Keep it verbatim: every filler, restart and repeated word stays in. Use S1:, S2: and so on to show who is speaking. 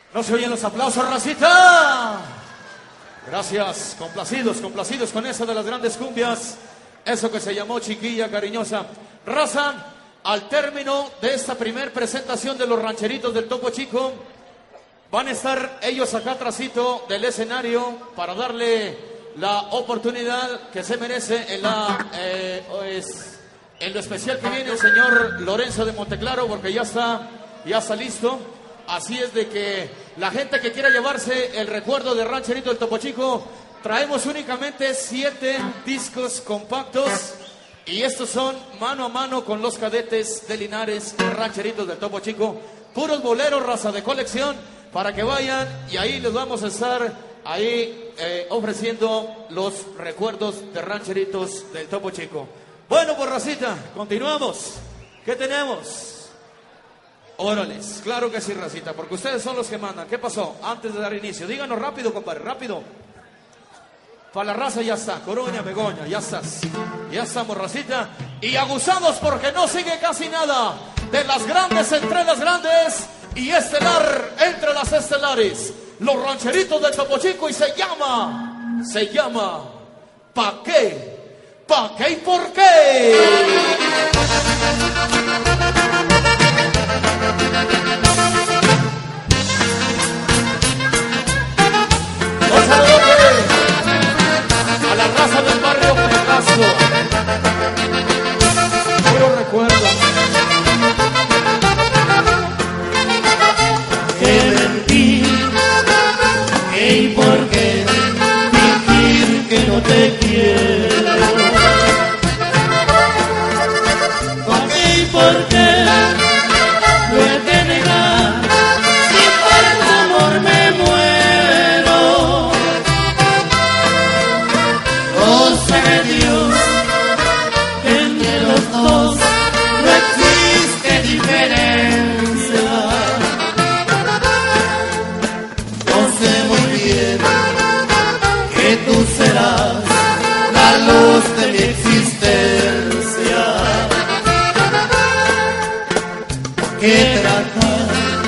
S1: No se oyen los aplausos, racita. Gracias, complacidos, complacidos con eso de las grandes cumbias. Eso que se llamó Chiquilla Cariñosa. Raza, al término de esta primer presentación de los rancheritos del Topo Chico, van a estar ellos acá atrásito del escenario para darle la oportunidad que se merece en la eh, pues, en lo especial que viene el señor Lorenzo de Monteclaro, porque ya está, ya está listo. Así es de que la gente que quiera llevarse el recuerdo de rancherito del Topo Chico, traemos únicamente siete discos compactos y estos son mano a mano con los cadetes de Linares, rancheritos del Topo Chico, puros boleros, raza de colección, para que vayan y ahí les vamos a estar ahí eh, ofreciendo los recuerdos de rancheritos del Topo Chico. Bueno, pues racita, continuamos. ¿Qué tenemos? Órales, claro que sí, racita, porque ustedes son los que mandan. ¿Qué pasó? Antes de dar inicio, díganos rápido, compadre, rápido. Para la raza ya está, Coruña, Begoña, ya estás. Ya estamos, racita. Y aguzados porque no sigue casi nada de las grandes entre las grandes y estelar entre las estelares. Los rancheritos del Topo Chico y se llama, se llama, ¿pa' qué? ¿Pa' qué y por qué? Los saludos a la raza del barrio Picasso. Puro recuerdo.
S2: Que mentir, que y por qué fingir que no te quiero. ¿Por qué y por qué lo he de negar? Si por tu amor me muero. Oh, sabe Dios que entre los dos no existe diferencia. Yo sé muy bien que tú serás la luz de mi existencia. Que tratar